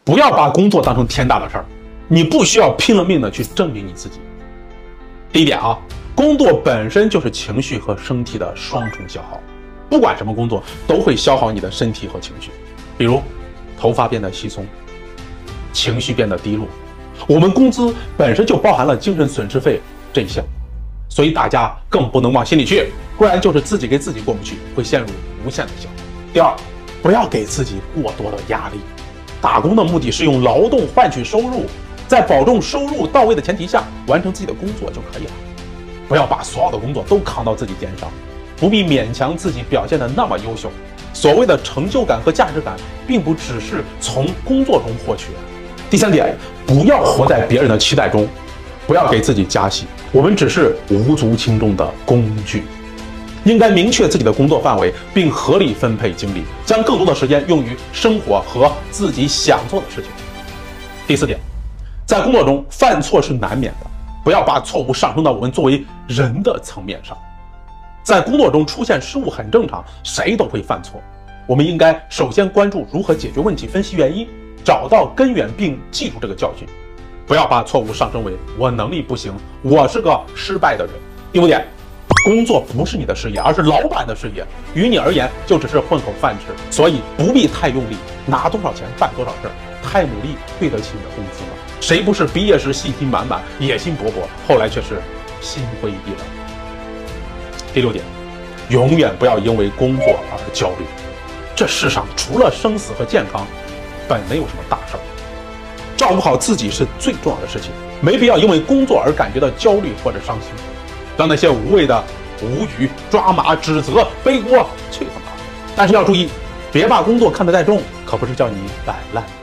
不要把工作当成天大的事儿，你不需要拼了命的去证明你自己。第一点啊，工作本身就是情绪和身体的双重消耗，不管什么工作都会消耗你的身体和情绪，比如头发变得稀松，情绪变得低落。我们工资本身就包含了精神损失费这一项，所以大家更不能往心里去，不然就是自己给自己过不去，会陷入无限的消耗。第二，不要给自己过多的压力。打工的目的是用劳动换取收入，在保证收入到位的前提下，完成自己的工作就可以了。不要把所有的工作都扛到自己肩上，不必勉强自己表现得那么优秀。所谓的成就感和价值感，并不只是从工作中获取。第三点，不要活在别人的期待中，不要给自己加戏，我们只是无足轻重的工具。应该明确自己的工作范围，并合理分配精力，将更多的时间用于生活和自己想做的事情。第四点，在工作中犯错是难免的，不要把错误上升到我们作为人的层面上。在工作中出现失误很正常，谁都会犯错。我们应该首先关注如何解决问题，分析原因，找到根源，并记住这个教训。不要把错误上升为我能力不行，我是个失败的人。第五点，工作不是你的事业，而是老板的事业，于你而言就只是混口饭吃，所以不必太用力，拿多少钱办多少事儿，太努力对得起你的工资吗？谁不是毕业时信心满满，野心勃勃，后来却是心灰意冷？第六点，永远不要因为工作而焦虑。这世上除了生死和健康，本没有什么大事儿。照顾好自己是最重要的事情，没必要因为工作而感觉到焦虑或者伤心。让那些无谓的无语、抓马、指责、背锅去他妈！但是要注意，别把工作看得太重，可不是叫你摆烂。